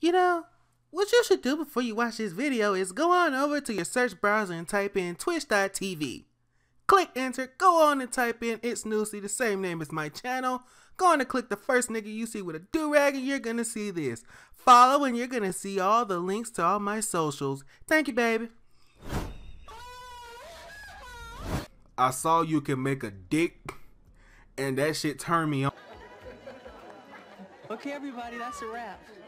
You know, what you should do before you watch this video is go on over to your search browser and type in twitch.tv. Click enter, go on and type in It's Newsy, the same name as my channel. Go on and click the first nigga you see with a do-rag and you're gonna see this. Follow and you're gonna see all the links to all my socials. Thank you, baby. I saw you can make a dick and that shit turned me on. Okay, everybody, that's a wrap.